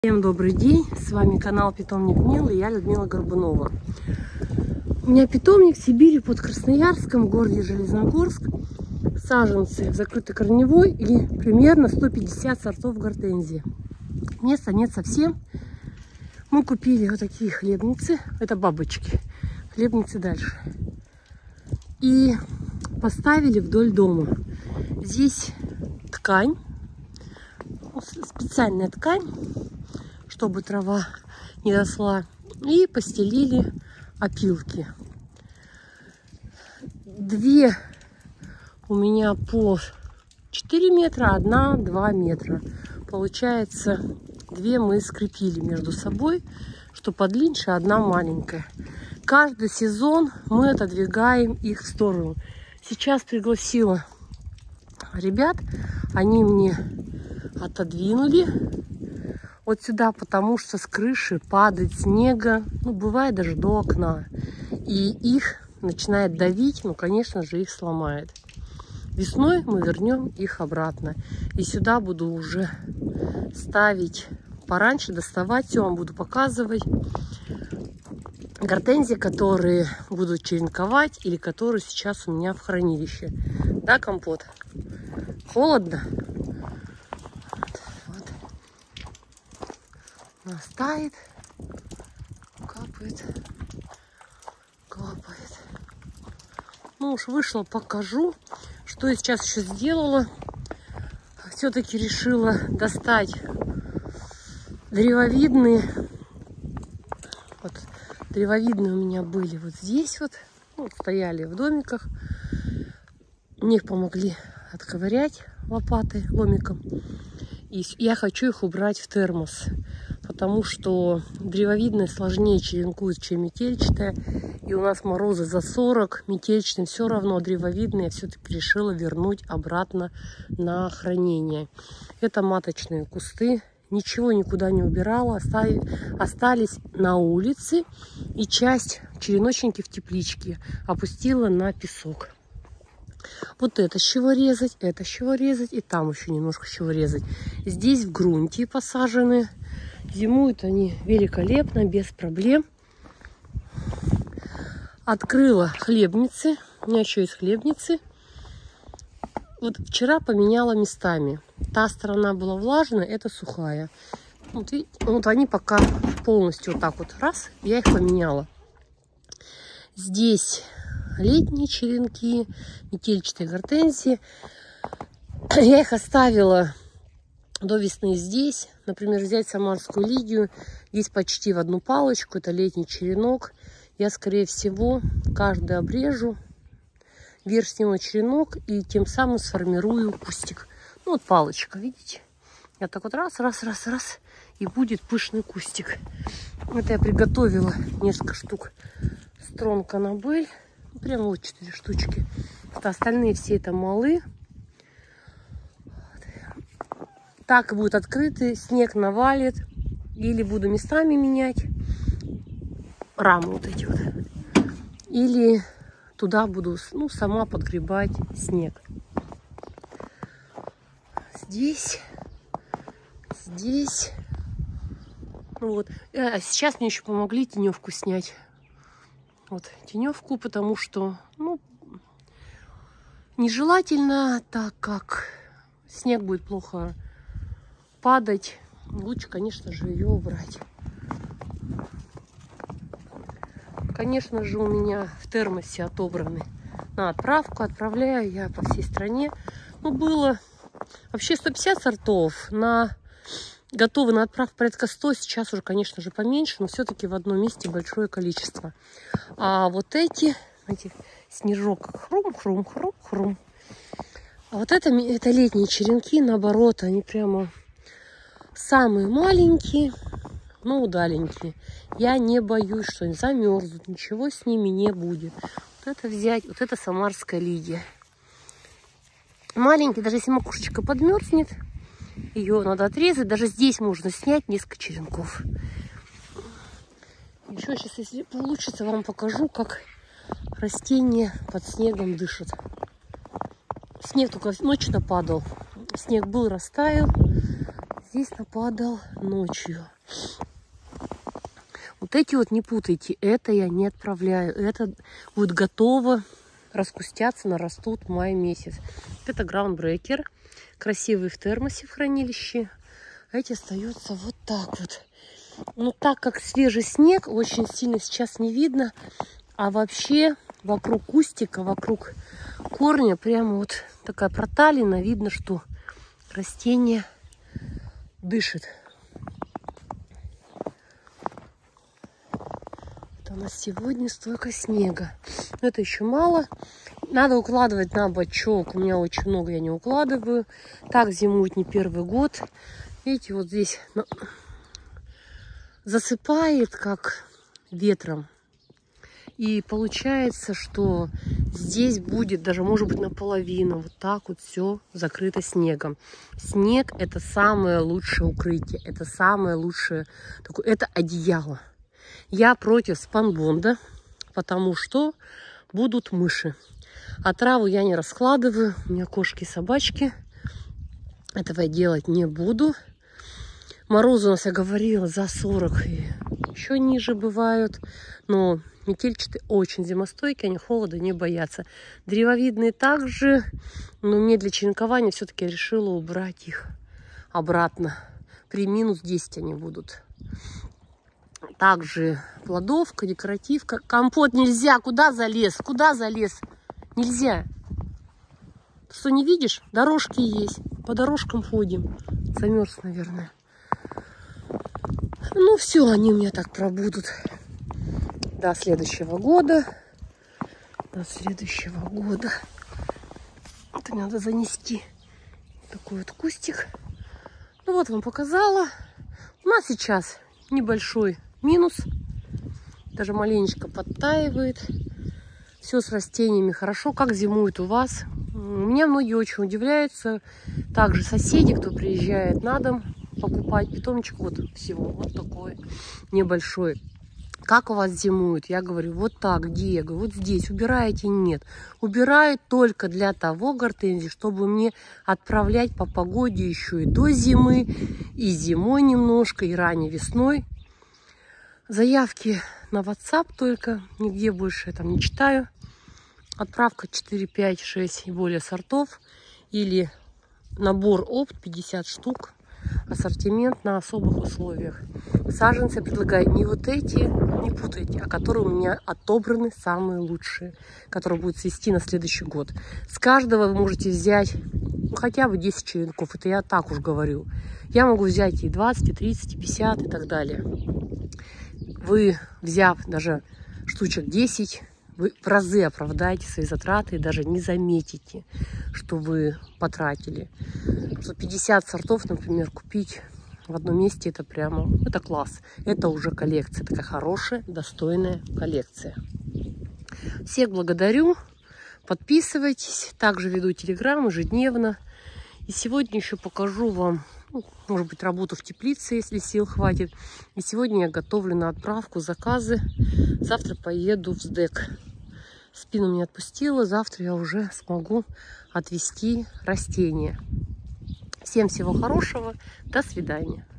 Всем добрый день, с вами канал Питомник Милы, и я Людмила Горбунова. У меня питомник в Сибири под Красноярском, в городе Железногорск. Саженцы закрытой корневой и примерно 150 сортов гортензии. Места нет совсем. Мы купили вот такие хлебницы, это бабочки, хлебницы дальше. И поставили вдоль дома. Здесь ткань, специальная ткань, чтобы трава не росла, и постелили опилки. Две у меня по 4 метра, одна 2 метра. Получается, две мы скрепили между собой, что подлиннее, одна маленькая. Каждый сезон мы отодвигаем их в сторону. Сейчас пригласила ребят, они мне отодвинули вот сюда, потому что с крыши падает снега, бывает даже до окна. И их начинает давить, конечно же, их сломает. Весной мы вернем их обратно. И сюда буду уже ставить пораньше, доставать, все вам буду показывать. Гортензии, которые будут черенковать или которые сейчас у меня в хранилище. Да, компот? Холодно? Настает, капает, капает. Уж вышла, покажу, что я сейчас еще сделала. Все-таки решила достать древовидные. Вот древовидные у меня были вот здесь вот, стояли в домиках. Мне их помогли отковырять лопатой, ломиком. И я хочу их убрать в термос, потому что древовидная сложнее черенкует, чем метельчатая. И у нас морозы за 40, метельчатым все равно, древовидные я все-таки решила вернуть обратно на хранение. Это маточные кусты, ничего никуда не убирала, остались на улице. И часть череночники в тепличке опустила на песок. Вот это с чего резать, это с чего резать, и там еще немножко с чего резать. Здесь в грунте посажены. Зимуют они великолепно, без проблем. Открыла хлебницы. У меня еще есть хлебницы. Вот вчера поменяла местами. Та сторона была влажная, это сухая. Вот видите, вот они пока полностью вот так вот раз, я их поменяла. Здесь летние черенки, метельчатые гортензии. Я их оставила до весны здесь. Например, взять самарскую лидию. Здесь почти в одну палочку. Это летний черенок. Я, скорее всего, каждый обрежу. Верх сниму черенок и тем самым сформирую кустик. Вот палочка, видите? Я так вот раз, и будет пышный кустик. Это я приготовила несколько штук строн канабель. Прямо вот 4 штучки. Остальные все это малы. Так будет открытый, снег навалит. Или буду местами менять рамы вот эти вот. Или туда буду сама подгребать снег. Здесь. Вот. А сейчас мне еще помогли теневку снять. Вот теневку, потому что, нежелательно, так как снег будет плохо падать. Лучше, конечно же, ее убрать. Конечно же, у меня в термосе отобраны на отправку. Отправляю я по всей стране. Было вообще 150 сортов. Готовы на отправку порядка 100. Сейчас уже, конечно же, поменьше, но все-таки в одном месте большое количество. А вот эти снежок, хрум. А вот это летние черенки, наоборот, они прямо самые маленькие, но удаленькие. Я не боюсь, что они замерзнут, ничего с ними не будет. Вот это взять, вот это самарская лидия. Маленький, даже если макушечка подмерзнет, ее надо отрезать. Даже здесь можно снять несколько черенков. Еще сейчас, если получится, вам покажу, как растения под снегом дышат. Снег только ночью падал. Снег был, растаял. здесь нападал ночью. Вот эти вот не путайте, это я не отправляю. Это будет готово раскустятся, нарастут в мае месяц. Это граундбрекер, красивый в термосе в хранилище. Эти остаются вот так вот. Но так как свежий снег, очень сильно сейчас не видно. А вообще вокруг кустика, вокруг корня прямо вот такая проталина. Видно, что растение дышит. Это у нас сегодня столько снега. Но это еще мало. Надо укладывать на бачок. У меня очень много я не укладываю. Так зимует не первый год. Видите, вот здесь засыпает как ветром. И получается, что здесь будет даже, может быть, наполовину вот так вот все закрыто снегом. Снег — это самое лучшее укрытие. Это самое лучшее, это одеяло. Я против спанбонда, потому что будут мыши. А траву я не раскладываю. У меня кошки и собачки. Этого я делать не буду. Морозы у нас, я говорила, за 40 и еще ниже бывают. Но метельчатые очень зимостойкие, они холода не боятся. Древовидные также, но мне для черенкования все-таки решила убрать их обратно. При минус 10 они будут. Также плодовка, декоративка. Компот нельзя. Куда залез? Куда залез? Нельзя. Что, не видишь? Дорожки есть. По дорожкам ходим. Замерз, наверное. Ну все, они у меня так пробудут до следующего года. До следующего года. Это надо занести. Такой вот кустик. Ну вот вам показала. У нас сейчас небольшой минус. Даже маленечко подтаивает. Все с растениями хорошо. Как зимует у вас? Меня многие очень удивляются. Также соседи, кто приезжает на дом покупать питомчик, вот всего вот такой небольшой. Как у вас зимует? Я говорю, вот так, где? Я говорю, вот здесь. Убираете? Нет. Убирают только для того гортензии, чтобы мне отправлять по погоде еще и до зимы, и зимой немножко, и ранней весной. Заявки на WhatsApp только, нигде больше я там не читаю. Отправка 4, 5, 6 и более сортов. Или набор опт 50 штук. Ассортимент на особых условиях. Саженцы я предлагаю не вот эти, не путайте, а которые у меня отобраны самые лучшие, которые будут цвести на следующий год. С каждого вы можете взять хотя бы 10 черенков. Это я так уж говорю. Я могу взять и 20, и 30, и 50 и так далее. Вы, взяв даже штучек 10, вы в разы оправдаете свои затраты и даже не заметите, что вы потратили. Что 50 сортов, например, купить в одном месте, это прямо, это класс. Это уже коллекция, такая хорошая, достойная коллекция. Всех благодарю. Подписывайтесь. Также веду телеграм ежедневно. И сегодня еще покажу вам, может быть, работу в теплице, если сил хватит. И сегодня я готовлю на отправку заказы. Завтра поеду в СДЭК. Спину не отпустила. Завтра я уже смогу отвезти растения. Всем всего хорошего. До свидания.